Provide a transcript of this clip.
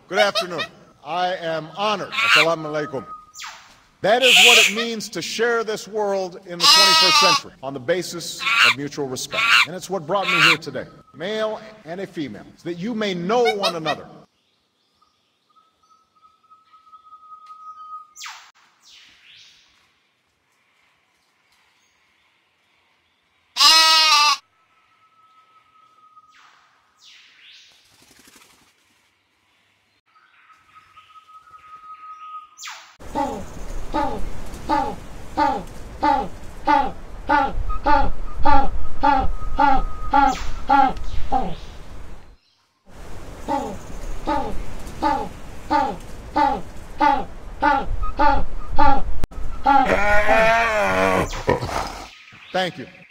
Good afternoon. I am honored. Assalamu alaikum. That is what it means to share this world in the 21st century on the basis of mutual respect. And it's what brought me here today, male and a female, so that you may know one another. Thank you.